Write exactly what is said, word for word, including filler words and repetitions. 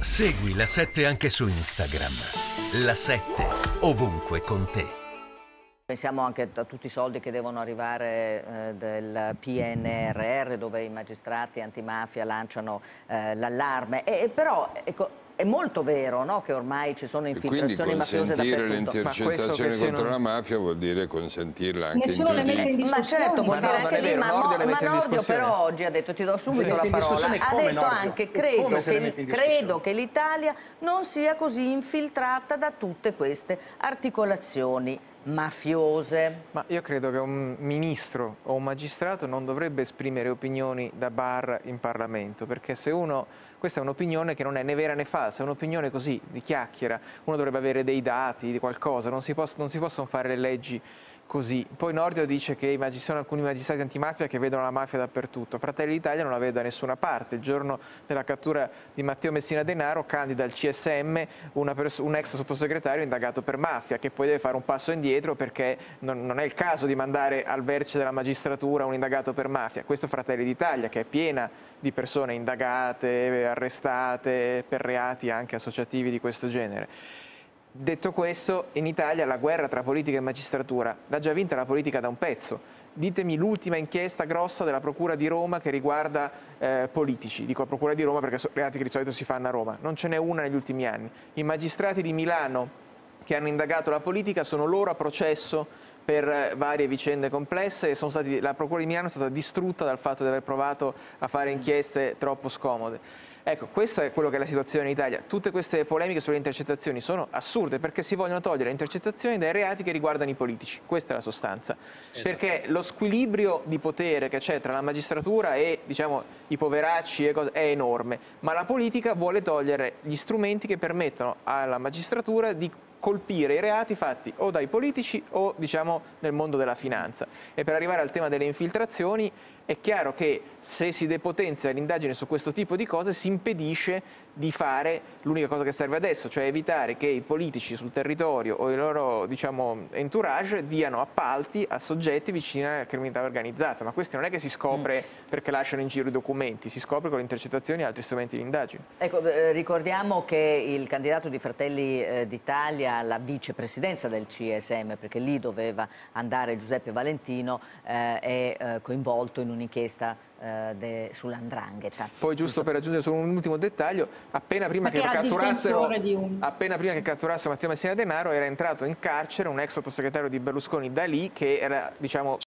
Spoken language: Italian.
Segui La sette anche su Instagram. La sette, ovunque con te. Pensiamo anche a tutti i soldi che devono arrivare eh, del P N R R, dove i magistrati antimafia lanciano eh, l'allarme. E, però ecco, è molto vero, no, che ormai ci sono infiltrazioni mafiose dappertutto. Quindi consentire l'intercettazione contro la mafia vuol dire consentirla anche Nessuno in tutti i... Ma certo, vuol ma dire no, anche lì, ma, Nordio ma Nordio però oggi ha detto, ti do subito la parola, ha detto Nordio? anche, credo Come se ne che, mette in credo che l'Italia non sia così infiltrata da tutte queste articolazioni mafiose. Ma io credo che un ministro o un magistrato non dovrebbe esprimere opinioni da bar in Parlamento, perché se uno, questa è un'opinione che non è né vera né falsa, è un'opinione così, di chiacchiera, uno dovrebbe avere dei dati, di qualcosa, non si, poss non si possono fare le leggi così. Poi Nordio dice che ci sono alcuni magistrati antimafia che vedono la mafia dappertutto. Fratelli d'Italia non la vede da nessuna parte. Il giorno della cattura di Matteo Messina Denaro candida al C S M una un ex sottosegretario indagato per mafia, che poi deve fare un passo indietro perché non, non è il caso di mandare al vertice della magistratura un indagato per mafia. Questo Fratelli d'Italia, che è piena di persone indagate, arrestate per reati anche associativi di questo genere. Detto questo, in Italia la guerra tra politica e magistratura l'ha già vinta la politica da un pezzo. Ditemi l'ultima inchiesta grossa della Procura di Roma che riguarda eh, politici. Dico Procura di Roma perché sono reati che di solito si fanno a Roma. Non ce n'è una negli ultimi anni. I magistrati di Milano che hanno indagato la politica sono loro a processo per eh, varie vicende complesse e sono stati, la Procura di Milano è stata distrutta dal fatto di aver provato a fare inchieste troppo scomode. Ecco, questa è quello che è la situazione in Italia. Tutte queste polemiche sulle intercettazioni sono assurde perché si vogliono togliere le intercettazioni dai reati che riguardano i politici. Questa è la sostanza. Esatto. Perché lo squilibrio di potere che c'è tra la magistratura e, diciamo, i poveracci e cose, è enorme, ma la politica vuole togliere gli strumenti che permettono alla magistratura di colpire i reati fatti o dai politici o, diciamo, nel mondo della finanza. E per arrivare al tema delle infiltrazioni è chiaro che se si depotenzia l'indagine su questo tipo di cose si impedisce di fare l'unica cosa che serve adesso, cioè evitare che i politici sul territorio o i loro, diciamo, entourage diano appalti a soggetti vicini alla criminalità organizzata. Ma questo non è che si scopre mm. perché lasciano in giro i documenti, si scopre con le intercettazioni e altri strumenti di indagine. Ecco, eh, ricordiamo che il candidato di Fratelli eh, d'Italia alla vicepresidenza del C S M, perché lì doveva andare Giuseppe Valentino, eh, è eh, coinvolto in un'inchiesta eh, sull'andrangheta. Poi, giusto per aggiungere solo un ultimo dettaglio, appena prima che catturassero, un... appena prima che catturassero Matteo Messina Denaro era entrato in carcere un ex sottosegretario di Berlusconi da lì che era, diciamo,